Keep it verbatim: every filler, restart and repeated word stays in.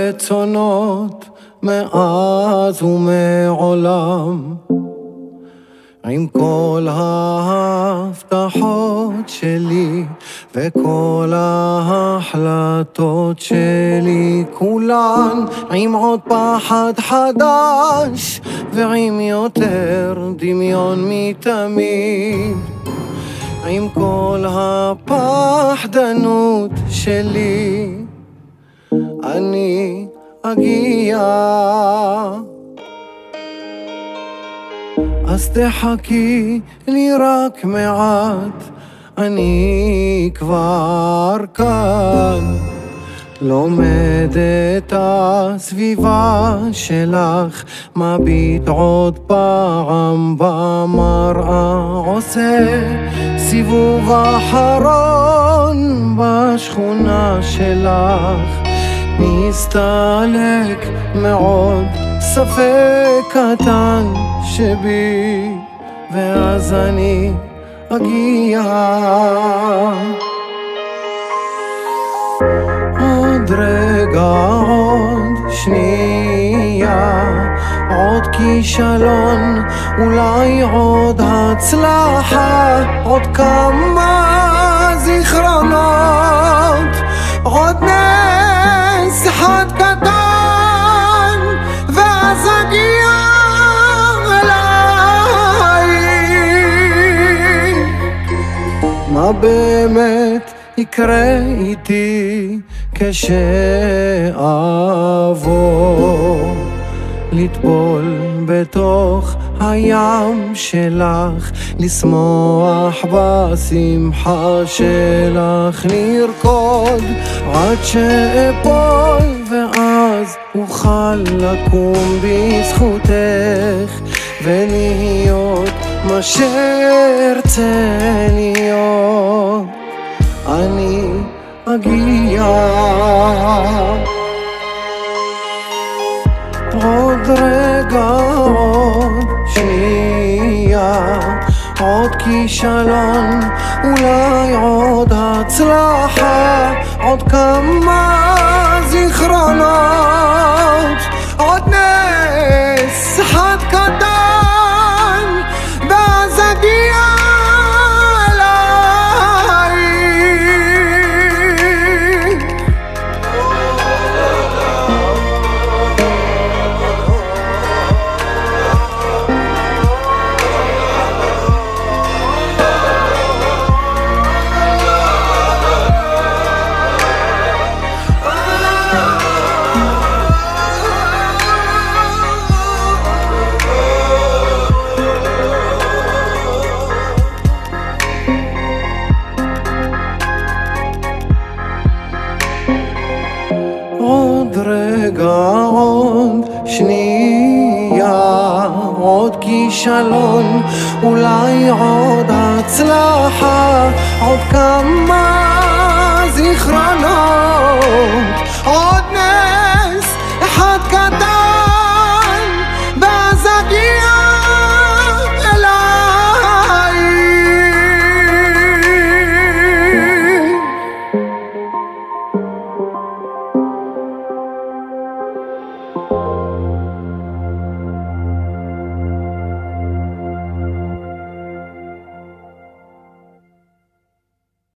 רצונות מאז ומעולם, עם כל ההבטחות שלי וכל ההחלטות שלי, כולן עם עוד פחד חדש ועם יותר דמיון מתמיד. עם כל הפחדנות שלי אני אגיע, אז תחכי לי רק מעט, אני כבר כאן. לומד את הסביבה שלך, מביט עוד פעם במראה, עושה סיבוב אחרון בשכונה שלך, מסתלק מאוד ספק קטן שבי, ואז אני אגיע. עוד רגע, עוד שנייה, עוד כישלון, אולי עוד הצלחה, עוד כמה זיכרונות, עוד נס אחד קטן, ואז אגיע אליי. מה באמת יקרה איתי כשאבוא לטבול בתוך הים שלך, לשמוח בשמחה שלך, נרקוד עד שאפול ואז אוכל לקום בזכותך ולהיות מה שארצה להיות. אני אגיע. עוד רגע, עוד שנייה, עוד כישלון, אולי עוד הצלחה, עוד כמה זיכרונות, עוד נס אחד קטן, ואז אגיע עוד רגע, עוד שנייה, עוד כישלון, אולי עוד הצלחה, עוד כמה זיכרונות,